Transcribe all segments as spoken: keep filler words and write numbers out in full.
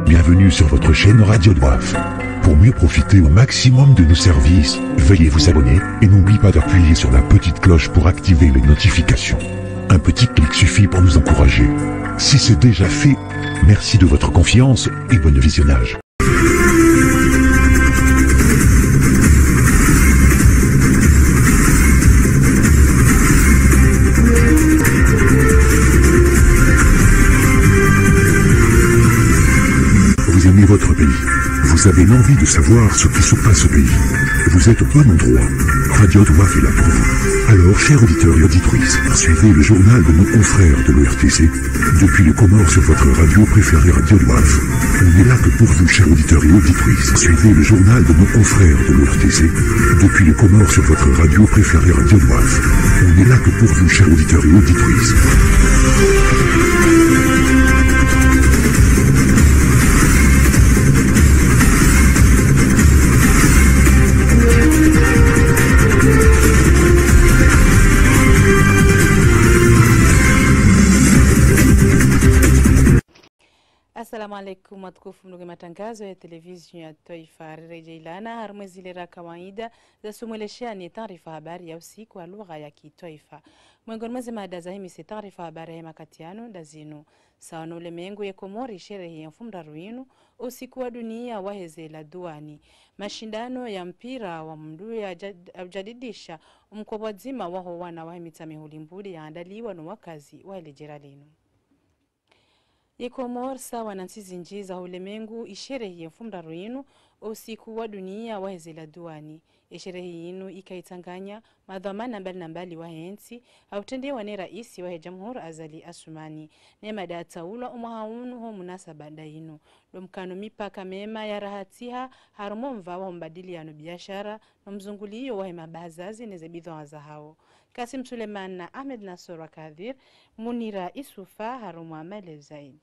Bienvenue sur votre chaîne Radio Doif. Pour mieux profiter au maximum de nos services, veuillez vous abonner et n'oubliez pas d'appuyer sur la petite cloche pour activer les notifications. Un petit clic suffit pour nous encourager. Si c'est déjà fait, merci de votre confiance et bon visionnage. Vous aimez votre pays. Vous avez l'envie de savoir ce qui se passe au pays. Vous êtes au bon endroit. Radio Doif est là pour vous. Alors, chers auditeurs et auditrices, suivez le journal de nos confrères de l'O R T C, depuis les Comores sur votre radio préférée Radio Doif. On est là que pour vous, chers auditeurs et auditrices. Suivez le journal de nos confrères de l'O R T C, depuis les Comores sur votre radio préférée Radio Doif. On est là que pour vous, chers auditeurs et auditrices. Assalamu alaikum watukufu ndugu matangazo ya television ya Taifa rejelana harmwe zile za kawaida za sumweleshea ni taarifa habari ya usiku wa lugha ya Kitaifa. Miongoni mwa mada za hii taarifa habari ya makatiano ndazinu sawa na ulemengu ya Komori sherehe ya mfumda ruinu usiku wa dunia wa heze la duani. Mashindano ya mpira wa mdu ya jadidisha umkobwa zima waho wana wa mitame hulimbuli ya andaliwa na wakazi wa elejera linu. Yekomor sawa na nchi zinji za ulemengu isherehe mfumda ruinu usiku wa dunia wa heze la duani. Isherehe inu ikaitanganya madhamana mbali na mbali wa hensi hautendewa ni raisi wa Jamhuri Azali Asumani. Nema data ula umahaunu ho munasaba dainu. Lumkano mipaka mema ya rahatiha harumo mvawa mbadili ya nubiashara na mzunguliyo wa hema bazazi nezebidho waza hao. Kasim Suleiman na Ahmed Nasor Kadir, Munira Isufa harumo amele zaidi.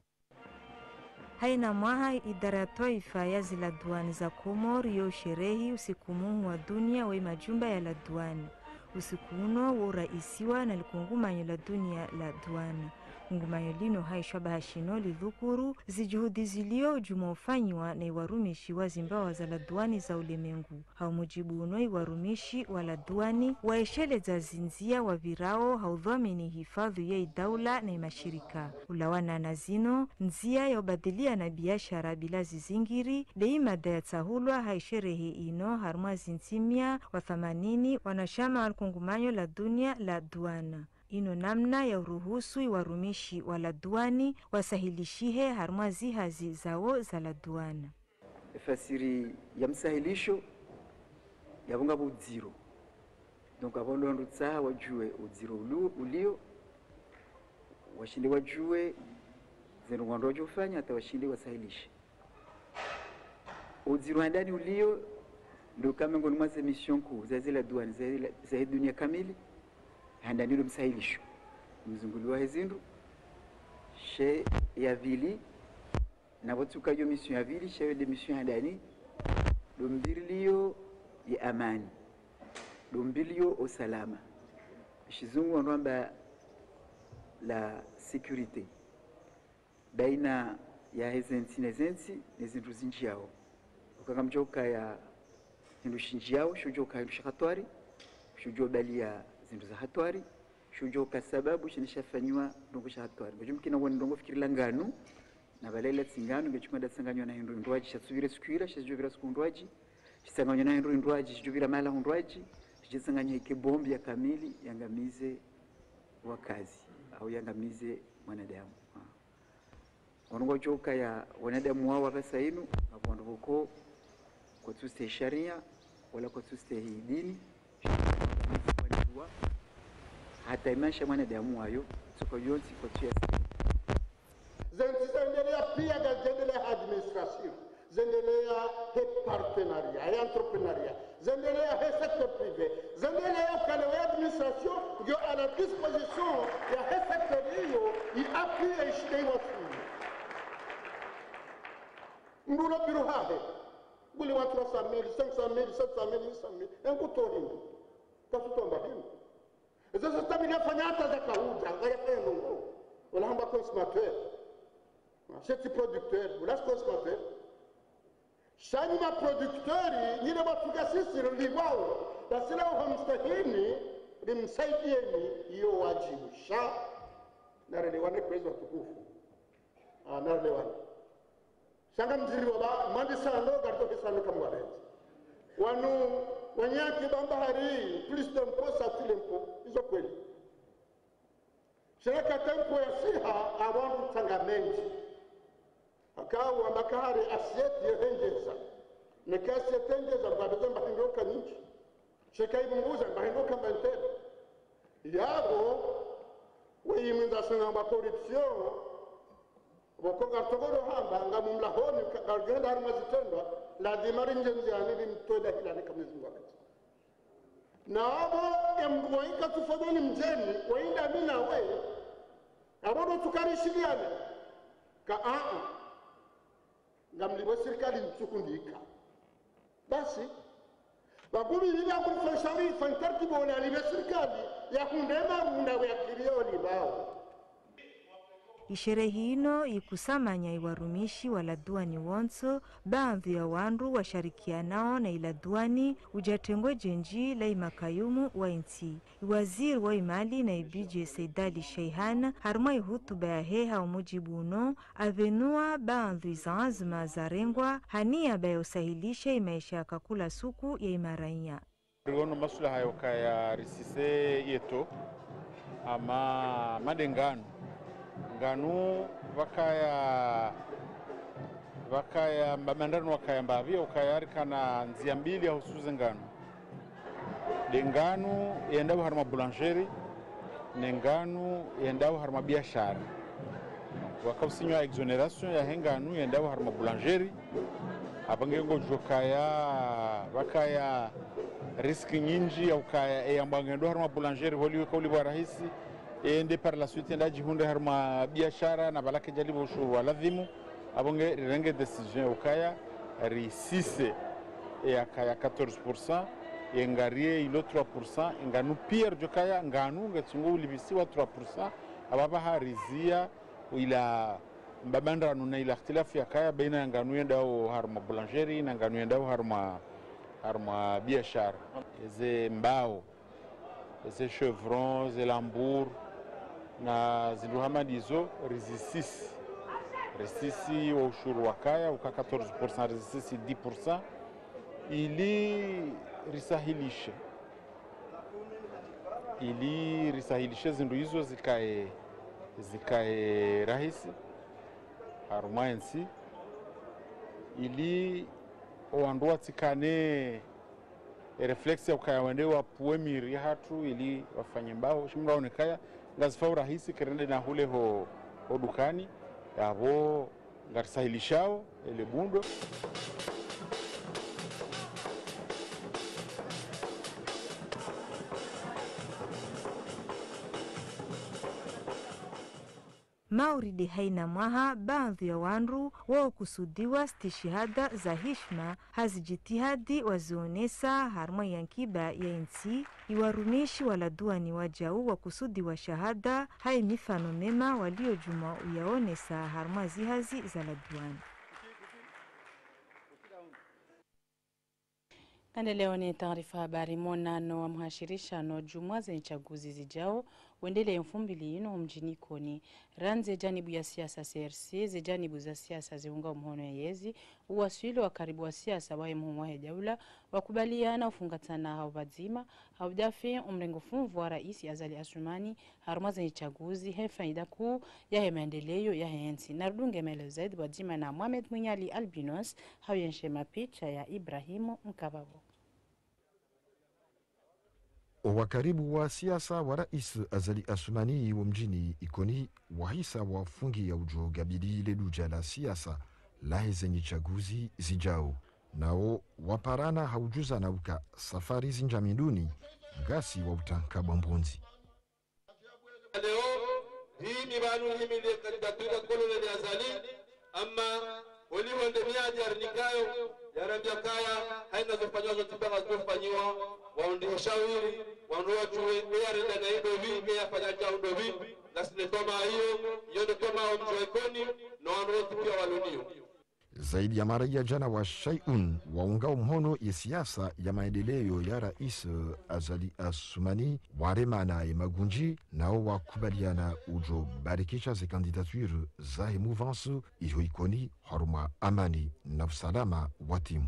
Haina mwaha idara ya Taifa ya zila duani za Komori yo sherehi usiku mungu wa dunia wa majumba ya la duani. Usiku uno wa uraisiwa na likungumanyo la dunia la duani. Kungumanyo lino haishwa bahashino lidhukuru zijuhudi zilio jumaufanyiwa na iwarumishi wa zimbawa za la duani za ulemengu. Haumujibu uno iwarumishi wa la duani waeshele za zinzia wa virao haudhomini hifadhu ya idaula na imashirika. Ulawana na zino, nzia ya ubadilia na biashara bila zizingiri, leimada ya tahulwa haisherehe ino harmwa zintimia wa thamanini wanashama walkungumanyo la dunia la duana. Ino namna ya uruhusu iwarumishi wa la duani wasahilishihe harmwa zihazi zao za la duana. Fasiri ya msahilisho ya bunga budziro. Donc abondo ndutsa wajue udziro ulio washinde wajue zeno ngondo wajofanya hata washinde wasahilishe. Udziro ndani ulio ndo kama ngoni mwa mission kuu za zile duani za za dunia kamili. Handa nilo msahilisho mzunguli wa hezindu she ya vili na watu kayo mission ya vili she de mission handani dombilio ya amani dombilio usalama shizungu wanamba la sécurité baina ya hezensi nezensi nezindu zinjiao ukakamjoka ya hindu shinjiao shojoka hindu shakatwari shojo balia zindu za hatwari shujo kwa sababu shinishafanywa ndongo sha hatwari ngojo mkina wona ndongo fikirila nganu na balela tsingano ngechuma dasanganywa na hindu ndwaji shatsubire skwira shajuvira skundwaji shisanganywa na hindu ndwaji shajuvira mala ndwaji shisanganywa ike bombi ya kamili yangamize wakazi au yangamize mwanadamu ongo joka ya wanadamu wao basa inu abondo boko kwa tuste sharia wala kwa tuste hii dini hata imesha mwanadamu wayo tuko yonsi kwa chesi zenzi zendelea pia ga zendelea administration zendelea he partenariat he entrepreneuriat zendelea he secteur privé zendelea kale wa administration yo à la disposition ya he secteur hiyo i appui ishide watu ndulo biro hahe buli watu wa trois cent mille cinq cent mille sept cent mille huit cent mille enkutorindu kasutomba hino Sasa stabili fanya hata za kauja ngaya peno wala hamba consommateur c'est producteur voilà ce consommateur shani ma producteur ni na batuka sisi liwao na sila hamstahini limsaidieni hiyo wajibu sha na relewane kwezi watukufu ah na relewane shanga mjiri wa ba mandi sano garto kisano kamwale wanu wanyaki bambahari plus d'impôt ça tout l'impôt hizo kweli shirika tempo ya siha awangu tangamenji akawa makahari asiyeti yehengeza nekasi yetengeza mbabeze mbahindoka nyingi shirika ibunguza mbahindoka mbantene yabo weyiminza sanga mba corruption boko gartogoro hamba nga mumlahoni gargenda harma zitendwa lazima rinjenzi yani limtoda hilani kamezi wakati na abo embuwaika tufadhani mjeni wainda mina we abodo tukarishiliane ka aa ngamliwe serikali mtukundika basi bagumi liba kulifashari fantarki bona libe serikali ya kundema munda wa kilioni bao Isherehi ino ikusamanya iwarumishi waladuani wonso baadhi ya wandu washarikianao na iladuani ujatengwe jenji la imakayumu wa inti. Waziri wa imali na ibije Saidali Sheihana harma ihutuba ya heha umujibu uno avenua baadhi za azma za rengwa hania bayosahilisha imaisha kakula suku ya imarainya. Rigono masula hayoka ya risise yeto ama madengano nganu wakaya wakaya mbamandano wakaya mbavia ukayari kana nzia mbili ya husuze nganu denganu yendabu harma boulangerie nenganu yendabu harma biashara wakausinywa exoneration ya henganu yendabu harma boulangerie abangengo jokaya wakaya riski nyingi ya ukaya e ambangendo harma boulangerie holiwe kauli bwa rahisi ende par la suite ndaji hunde harma biashara na balake jalibo ushuru wa ladhimu abonge renge decision ukaya risise e akaya quatorze pour cent yengarie ilo trois pour cent nganu pierre jokaya nganu ngetsungu ulibisiwa trois pour cent ababa harizia ila mbabandra nuna ila ikhtilafu ya kaya baina nganu yendao harma boulangerie na nganu yendao harma harma biashara ze mbao ze chevron ze lambour na zinduhamadizo rizisisi rizisisi wa ushuru wa kaya uka quatorze pour cent rizisisi dix pour cent ili risahilishe ili risahilishe zindu hizo zikae zikae rahisi harumaensi ili oandua tikane reflex ya ukaya wende wa puemiri ya hatu ili wafanye mbao shimra onekaya ngazifau rahisi kerende na hule ho, ho dukani yabo ngarisahilishao ele bundo Mauridi haina mwaha baadhi ya wandu wao kusudiwa stishihada za hishma hazijitihadi wazionesa harma yankiba ya insi iwarumishi waladuani wajau wa kusudi wa shahada hai mifano mema walio juma uyaonesa harma zihazi za laduani. Kande leo ni taarifa habari monano wa mhashirisha no jumwa za nchaguzi zijao wendele mfumbili ino mjini Koni ranze janibu ya siasa C R C ze janibu za siasa ziunga mhono ya yezi uwaswili wa karibu wa siasa wa mhumu wa jaula wakubaliana ufungatana hao bazima hao dafi umrengo funvu wa raisi Azali Asumani haruma za nchaguzi he faida kuu ya he maendeleo ya hensi narudunge mele zaidi wajima na Mohamed Munyali Albinos hao yenshema picha ya Ibrahimu Mkababo. Wakaribu wa siasa wa rais Azali Asumani wa mjini Ikoni wahisa wafungi ya ujo gabidi leduja la siasa lahe zenye chaguzi zijao. Nao waparana haujuza na uka safari zinjaminduni gasi wa utanka bambonzi. Leo hii ni banu himile kandidatura koloneli Azali ama wali wande miadi arnikayo yarambia kaya haina zofanywa zotibanga zofanywa waundi shawiri wandu watu yarenda na ido vingi yafanya chaundo vingi ngasinetoma hiyo yonetoma mji wa Ikoni na wanoti pia walunio zaidi ya mara ya jana wa Shayun waungao mhono ya siasa ya maendeleo ya Rais Azali Assoumani waremana ya magunji nao wakubaliana ujo barikisha ze kandidature za mouvance iyo Ikoni haruma amani na usalama wa timu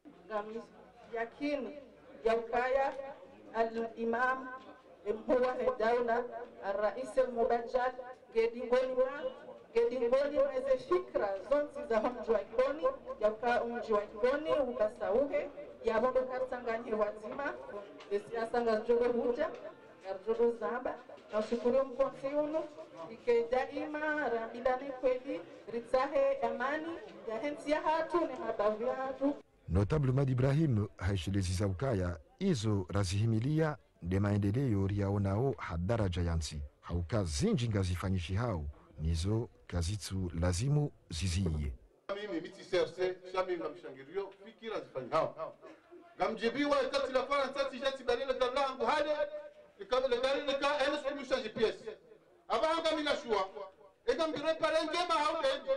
yakini ya ukaya al-imam mhuwa daula al-rais al-mubajjal gedingoni ma gedingoni mweze fikra zonti za mji wa Ikoni yaka mji wa Ikoni ukasauhe yabondo katanganye wazima siasa ngajoro huja ngajoro zaba na shukuru mkonsi unu ike daima rabilani kweli ritsahe amani ya hensi ya hatu ni mabavu ya hatu. Notable Madi Ibrahim haishelezi za ukaya izo razihimilia de maendeleo riaonao hadaraja yansi hauka zinji ngazifanyishi hao nizo kazitu lazimu ziziye mimi miti serse shami ngamshangirio fikira zifanyi hao ngamjibiwa ikati la kwa ntati jati balile dalangu hale ikabele dalile ka ene solution G P S abanga mina shua ega mbire pare ngema hao bendi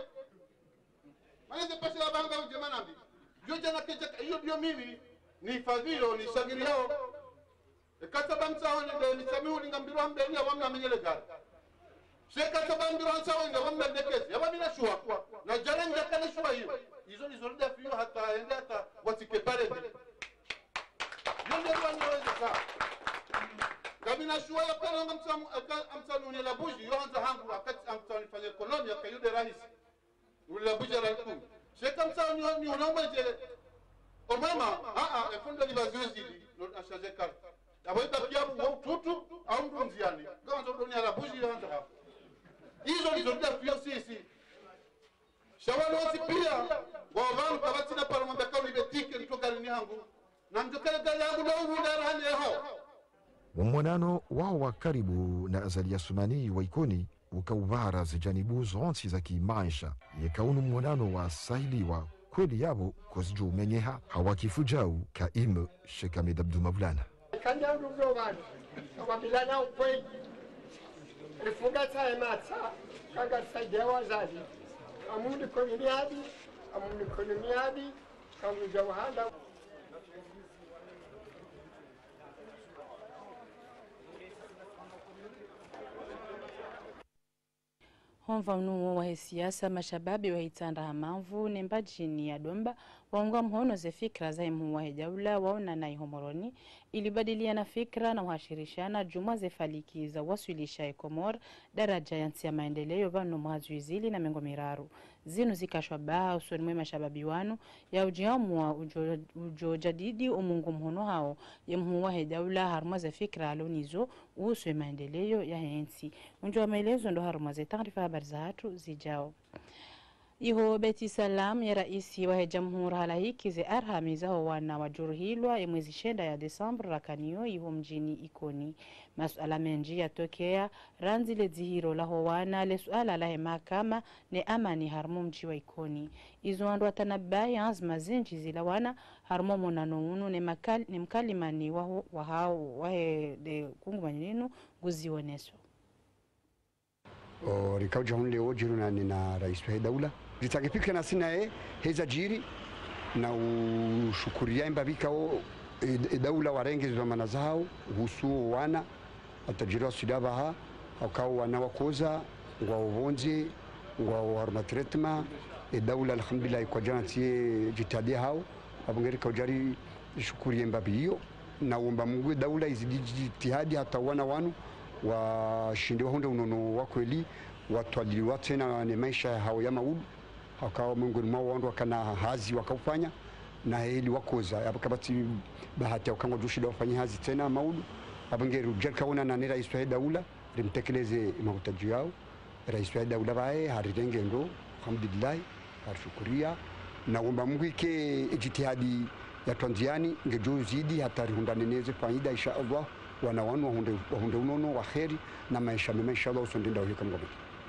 maana pasi abanga ngema nambi yo jana keja hiyo ndio mimi ni fadhilo ni shangiri hao ikata bamsa wale ni samiu ngambirwa mbeni awamna menyele gari sheka tabambirwa nsawa nga wamna ndekezi yaba mina shua na jana ngakana shua hiyo hizo ni zorida fiyo hata ende hata watike pale ndi yonde wani waweze saa Gamina shua ya pala ngamsamu amsamu ni labuji yo hanza hangu akati amsamu nifanye kolonia kayude rahisi uli labuji ya ralikumi sheka msamu ni unauma jele omema haa efundo ni bazuzi ashaje karta yaboita piabu wa ututu au mdunziani kama zodo ni labuji yo hanza hapo hizo ni zorida fiyo sisi shawalo wasi pia wawanu kabati na pala mwambekao libetike nitokari ni hangu na mjokele gari yangu na uvu na rahani ya hao Mwanano wao wa karibu na Azali Assoumani wa Ikoni ukaubara zijanibu zonsi za kimaisha yekaunu mwanano wa sahiliwa kweli yabo kozijo umenyeha hawakifujau kaimu Sheikh Ahmed Abdou Maulana kanya rugo bana wabilana ukweli rifunga tae matsa kaga saidia wazazi amundi koloniadi amundi koloniadi kamu jawahanda Honva mnuo wa siasa mashababi wa hitanda hamamvu nemba jini ya domba waunga mhono ze fikra za imu wa hijaula waona na ihomoroni ilibadiliana fikra na washirishana juma ze faliki za wasuilisha ekomor daraja ya nsi ya maendeleo vano mwazuizili na mengo miraru zinu zikashwa baha usoni mwe mashababi wanu ya ujiamua ujo, ujo jadidi umungu mhono hao ya mhu wa hijaula haruma ze fikra alonizo uhusu maendeleo ya hensi unjo wa maelezo ndo haruma ze taarifa habari za hatu zijao. Iho Beti Salam ya raisi wa jamhuri halaiki ze arhamiza ho wana wajuruhilwa ya mwezi shenda ya Desember rakaniyo iho mjini Ikoni. Masuala menji ya tokea ranzi le zihiro la ho wana le suala la mahakama ne amani harmo mji wa Ikoni. Izo ando atanabai azma zinji zila wana harmo monano unu ne, makali, ne mkalimani wa, wa hao wahe de kungu maninu guzioneso. O rikauja hunle ojiru na nina rais wa daula ritakipika na sina e heza jiri na ushukuria mbabika o e, daula warenge za manazao husu wana atajiri wa sidabaha akao wana wakoza ngwa ovonzi ngwa harma tretma e daula alhamdulillah kwa jana tie jitadi hao abungeri kaujari shukuria mbabiyo na umba mungu daula izidi jitihadi hata wana wanu washindi wahunde unono wakweli watwaliliwa tena ni maisha hao ya maulu hakawa mungu mwao wandu wakana hazi wakaufanya na heli wakoza abakabati bahati wakangwa jushida wafanya hazi tena maulu abangeri ujerka una na rais wa daula rimtekeleze mahutaji yao rais wa daula bae harirenge ndo alhamdulillah harshukuria na umba mungu ike jitihadi ya Tanzania ngejo zidi hatari hundaneneze faida insha Allah wana wanu wahunde, wahunde unono wa kheri na maisha mema insha Allah usondenda wahika mgobe.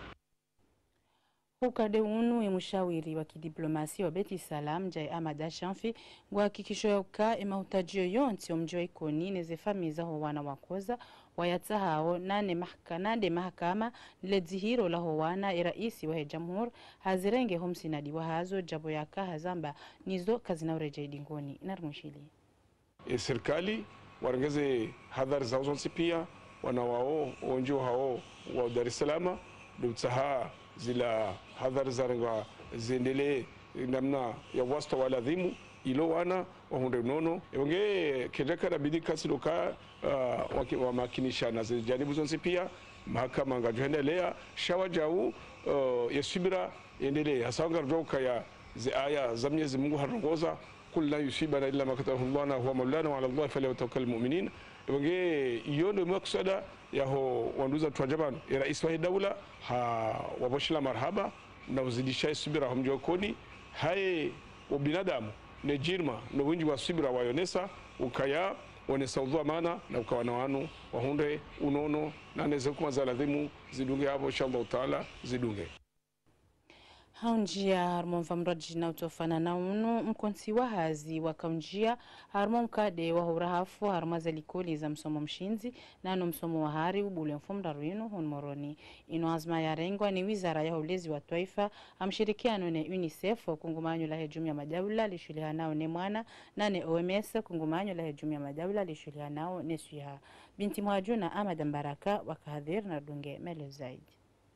Hukade unu ya mshawiri wa kidiplomasia wa Beti Salam Jai Ahmad Shamfi ngwa kikisho ya uka ema utajio yonti wa mji wa Ikoni neze famiza ho wana wakoza wayatsa hao nane mahaka nande mahakama ledzihiro laho wana iraisi wa jamhur hazirenge homsinadi wa hazo jabo yaka hazamba nizo kazina ureje dingoni narmushili e serikali warengeze hadhari za uzonsi pia wana wao onjo hao wa Dar es Salaam dutsaha zila hadhari za renga zendele namna ya wasta wala dhimu ilo wana wahunde nono yonge kedeka na bidika siloka uh, wa makinisha na janibu zonsi pia mahakama ngajuendelea shawa jau uh, yasubira endelee hasanga roka ya zi aya za Mwenyezi Mungu harongoza kul la yusibana illa ma katabahu Allah huwa maulana wa ala Allah falyatawakkalul mu'minin yonge yondo maksada yaho wanduza twajabano rais wa dawla ha waboshila marhaba na uzidisha subira humjokoni haye ubinadamu ne jirma no winji wa subira wayonesa ukaya onesa udhu maana na ukawa na wanu wahunde unono na neze kuma za ladhimu zidunge hapo inshallah taala zidunge haunjia harmo mfamroji na utofana na unu mkonsi wa hazi wakaunjia harmo mkade wa hurahafu harmo za likoli za msomo mshinzi na anu msomo wa hari ubule mfumda ruinu hunmoroni ino azma ya rengwa ni wizara ya ulezi wa taifa amshirikiano ne UNICEF kungumanyo la hejumi ya madawla lishulihanao ne mwana na ne O M S kungumanyo la hejumi ya madawla lishulihanao ne suiha binti mwajuna Ahmad Mbaraka wakahadhir na dunge mele zaidi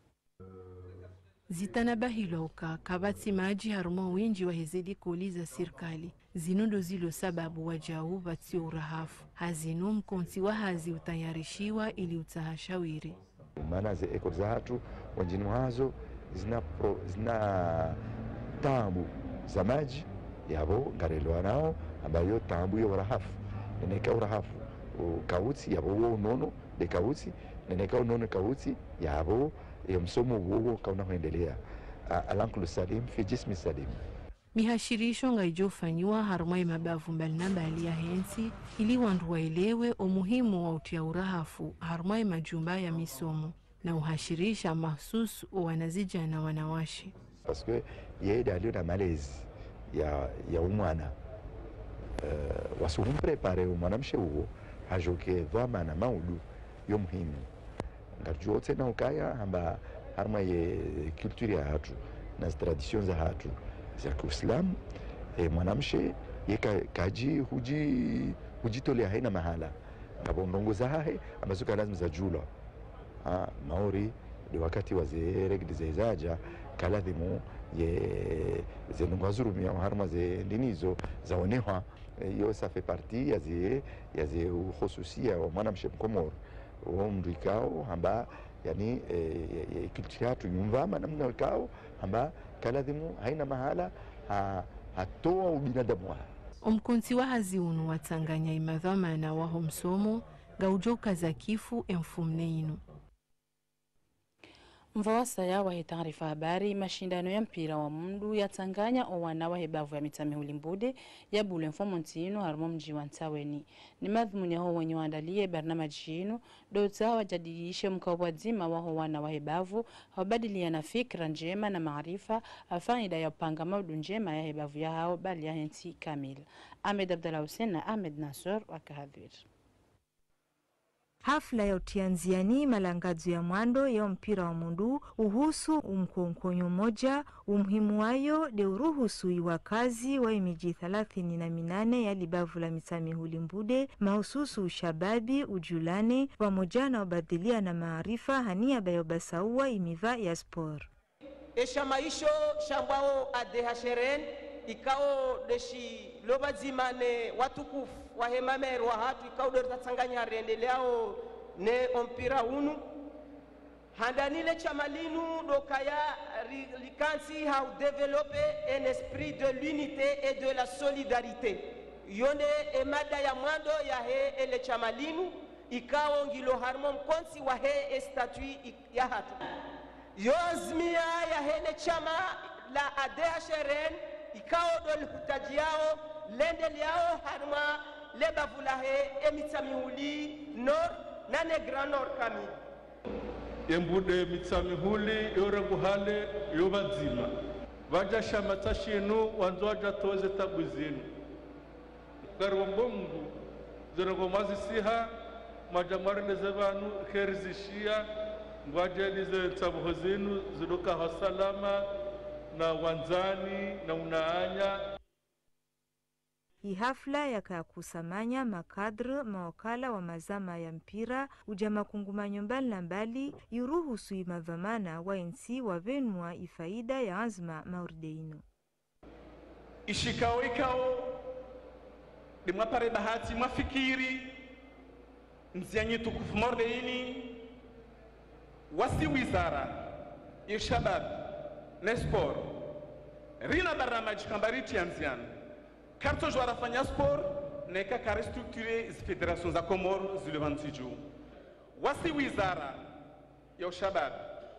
zitanabahiloka kabati maji harumo winji wa hezedi kuuliza serikali zinundo zilo sababu wajau batio urahafu hazinu mkonsi wa hazi utayarishiwa ili utahashawiri maana ze eko za hatu wanjini mwazo zina, pro, zina tambu za maji yabo ngarelo nao ambayo tambu ya urahafu neneka urahafu kauti yabo unono de kauti neneka unono kauti yabo ya msomo huo kauna huendelea alankulu salim fi jismi salim mihashirisho ngaijofanywa harumai mabavu mbali na mbali ya hensi ili wandu waelewe umuhimu wa utia urahafu harumai majumba ya misomo na uhashirisha mahsusu o wanazija na wanawashi paske yeye dalio na malezi ya, ya umwana uh, wasuhum prepare umwana mshe huo hajoke dhama na maudu yo muhimu ngarjuo tena ukaya hamba harma ye kulturi ya hatu na tradition za hatu za Kiislamu e, mwanamshe ye kaji huji hujitolea haina mahala ngabo ndongo za hahe ambazo lazima za jula ah maori ni wakati wa zere gidizaja kaladhimu ye zenunga zurumi ya harma ze ndinizo zaonewa hiyo ça fait partie ya ze ya ze hususia wa mwanamshe mkomoro o mrikao hamba yani e, kulturatu nyumvama namna kao hamba kaladhimu haina mahala ha, hatoa ubinadamu wa omkonsi wa haziunu watanganya imadhamana waho msomo gaujoka za kifu emfumne inu Mvawasa ya wahe taarifa habari mashindano ya mpira wa mundu ya tanganya owana wahe bavu ya mitame ulimbude ya bule mfomo ntinu harmo mji wa ntaweni. Ni madhumuni ya ho wenye waandalie barnama jinu dota wajadilishe mkawadzima wa ho wana wahe bavu hawabadili ya na fikra njema na maarifa afanida ya upanga maudu njema ya hebavu ya hao bali ya henti kamil. Ahmed Abdallah Hussein na Ahmed Nasor wakahadhir. Hafla ya utianziani malangazo ya mwando ya mpira wa mundu uhusu umkonkonyo moja umuhimu wayo de uruhusu iwakazi wa imiji thalathini na minane ya libavu la mitami hulimbude mahususu ushababi ujulane pamoja na ubadhilia na maarifa hania bayobasaua imiva ya sport. Esha maisho shambao adehasheren ikao deshi lobazimane watukufu wahemameru wa hatu ikao dorita tanganya rendeleao ne ompira unu handanile chamalinu dokaya likansi hau develope un esprit de l'unité et de la solidarité yonde emada ya mwando ya he ele chamalinu ikao ngilo harmon konsi wa he estatui ya hatu yozmia ya hele chama la adehasheren ikao dol hutajiao lende liao harma lebavulahe emitsamihuli nor nane grand nord kami yembude mitsamihuli yoranguhale yobadzima vaja shamata shinu wanzoja toze tabuzinu garwongo mungu zerongo mazisiha mwaja mwareneze vanu kherizishia ngwajelize tsabuho zinu ziduka hasalama na wanzani na unaanya. Hii hafla yakakusamanya makadre mawakala wa mazama ya mpira uja makungumanyo mbali na mbali iruhusu imavamana wa ensi wavenwa ifaida ya azma maurdeino. Ishikao ikao ni mwapare bahati mwafikiri mzianyi tukufu mordeini wasi wizara ya shabab na sport rina barnamaji kambariti ya mziani karto jwara fanya sport neka kare structure zi federations za Komoro zilevantiju wasi wizara ya shabab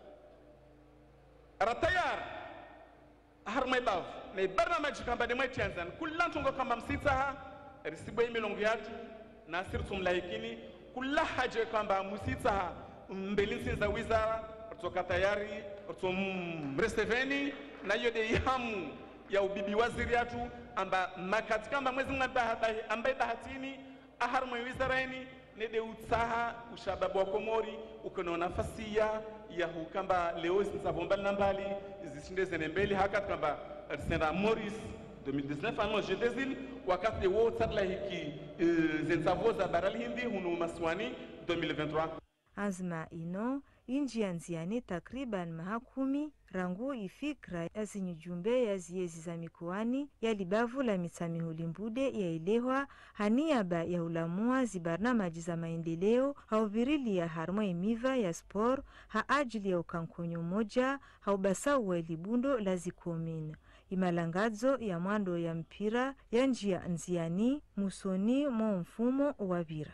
ratayar harmay bav na barnamaji kambade mweti yanzan kullantungo kamba msitaha risibo imilongo yatu na sirtum laikini kula haje kwamba musitaha mbelinsi za wizara kutoka tayari kutoka mreseveni na yode yamu ya ubibi waziri yatu amba makati kamba mwezi mnabahatahi ambaye bahatini aharmu wizarani nede utsaha ushababu wa Komori ukono nafasi ya ya hukamba leo zinzabomba nambali zisinde zenembeli hakat kamba senda Morris deux mille dix-neuf ano je desil wakati wo tsatla hiki zinzavoza barali hindi hunu maswani deux mille vingt-trois. Azma ino inji yanziani takriban mahakumi rangu ifikra azinyujumbe ya ziezi za mikoani ya libavu la mitsamihuli mbude ya ilehwa haniaba ya ulamua zibarnamaji za maendeleo haubirili ya harmo imiva ya sport ha ajili ya ukankonyo moja haubasau wa libundo la zikomina. Imalangazo ya mwando ya mpira ya njia nziani musoni mo mfumo wabira.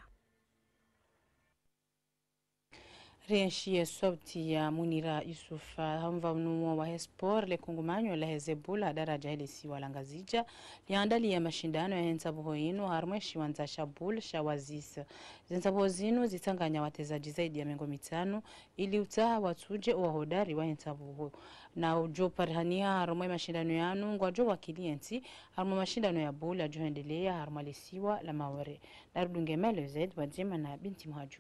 Rienshie sauti ya Munira Yusufa hamva mnumo wa sport le kungumanyo la hezebula daraja hili si walangazija liandali ya mashindano ya hensabuho inu harmwe shiwanza shabul shawazisa zensabuho zinu zitanganya watezaji zaidi ya mengo mitano ili utaha watuje uwahodari wa hensabuho na ujo parhania harmwe mashindano yanu ngwajo wakilienti harmwe mashindano ya bula juhendelea harmwe lisiwa la mawere narudunge mele zed wajema na binti Mhaju.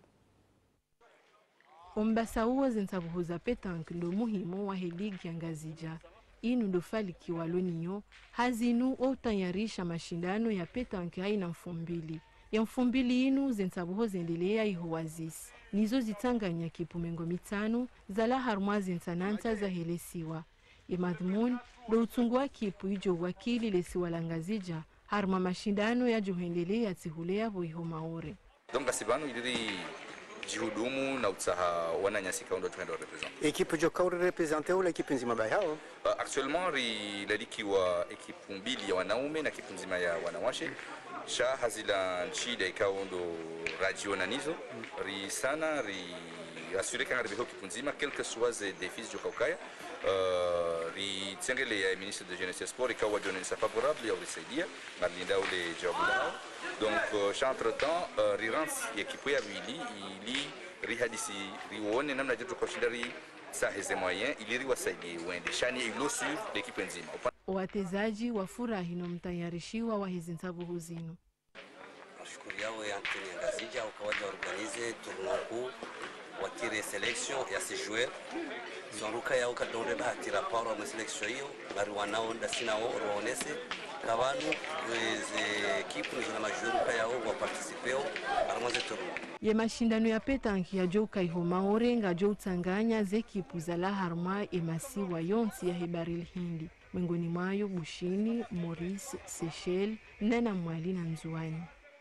Ombasa uwa zensabuhuza petank ndo muhimu wa heligi ya ngazija. Inu ndo faliki waloniyo, hazinu otayarisha mashindano ya petank haina mfumbili. Ya mfumbili inu zensabuho zendelea ihuwazisi. Nizo zitanganya kipumengo mitano, zala harmwa zensananta za helesiwa. Ya madhmun, do utungua kipu ijo wakili lesiwa langazija, harma mashindano ya juhendelea tihulea voiho maore. Donga sibanu idiri jihudumu na utsaha wananyasi kaundo tukendo represent. Ekipe jo kauri represente ou l'équipe nzima bai hao? Uh, actuellement ri laliki wa ekipu mbili ya wanaume na ekipu nzima ya wanawashe. Sha hazila nchida ikaundo radio na nizo. Ri sana ri asure kanga rebeho ekipu nzima quelque soit les défis jo kaukaya. Uh, ri tsengele ya ministre de jeunesse et sport ikawa donne sa favorable ya ulisaidia marlinda ule jawabulao. Donc uh, entre temps uh, ri rans ekipu ya wili ili ri hadisi ri wone namna joto kwa shindari sa heze moyen ili ri wasaidie wende shani ilo sur l'équipe nzima. Watezaji wafurahi no mtayarishiwa wa hizi nsabuhu zinu. Shukuri yao ya Antoni Ngazija ukawaja organize tournoi watire selection ya ces joueurs sonruka yao kadonde bahati rapport wa selection hiyo bari wanao ndasina wao roonese kabanu ze equipe na majuruka yao wa participeo armoze tournoi. Ye mashindano ya petanki ya joka ihoma orenga jo utanganya ze ekipu za la harma emasiwa yonsi ya Hebaril Hindi. Mengoni mwayo Bushini, Maurice, Seychelles, Nena Mwali na Nzuani.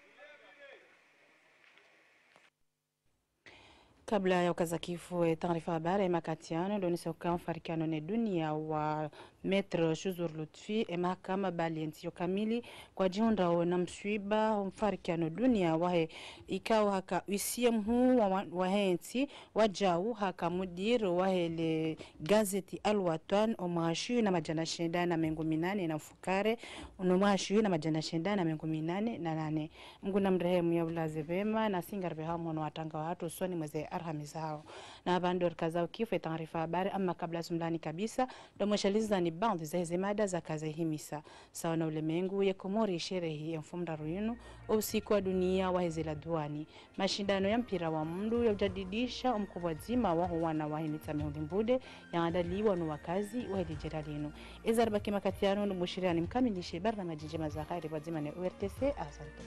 Kabla ya ukazakifu taarifa habari makatiano ndo nisoka mfarikiano ne dunia wa Maître Shuzur Lutfi e mahakama balienti kamili kwa jionda na mswiba mfarikiano dunia wahe ikao haka usie mhu wa, wa henti wajau haka mudiru wahe le gazeti Al-Watan omahashu na majana shenda na mengo minane na mfukare unomahashu na majana shenda na mengo minane na nane mguna mrehemu ya ulaze vema na singarbe hamu na watanga watu usoni mweze Alhamisi hao na bando kazao kifo taarifa habari. Ama kabla zumlani kabisa domashaliza ni bandi za hizi mada za kazi himisa sawa na ulemengu ya Komori sherehi ya mfumda ruinu usiku wa dunia wa hizi la duani mashindano ya mpira wa mndu ya ujadidisha umkubwa zima wa wana wa hini tame ulimbude ya andaliwa na wakazi wa hili jiralinu izar baki makatiano na mushiriani mkamilishe barna majinjema za khairi wa zima na U R T C. Asante.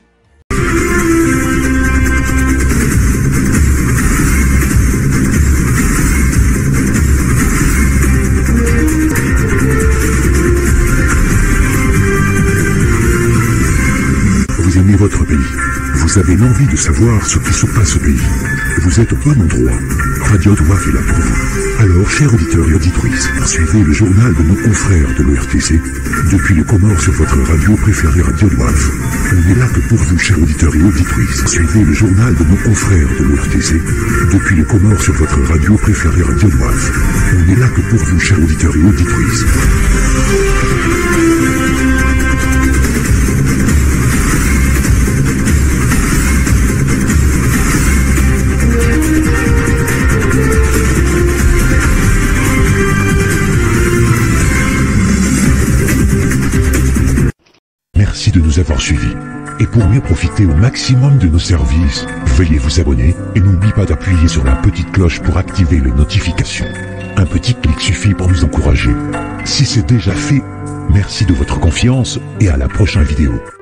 Vous aimez votre pays, vous avez l'envie de savoir ce qui se passe au pays. Vous êtes au bon endroit, Radio Douaf est là pour vous. Alors, chers auditeurs et auditrices, suivez le journal de nos confrères de l'O R T C, depuis les Comores sur votre radio préférée Radio Douaf. On est là que pour vous, chers auditeurs et auditrices. Suivez le journal de nos confrères de l'O R T C, depuis les Comores sur votre radio préférée Radio Douaf. On est là que pour vous, chers auditeurs et auditrices. Merci de nous avoir suivis. Et pour mieux profiter au maximum de nos services, veuillez vous abonner et n'oubliez pas d'appuyer sur la petite cloche pour activer les notifications. Un petit clic suffit pour nous encourager. Si c'est déjà fait, merci de votre confiance et à la prochaine vidéo.